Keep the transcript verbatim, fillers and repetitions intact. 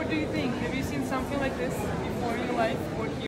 what do you think? Have you seen something like this before in your life or here?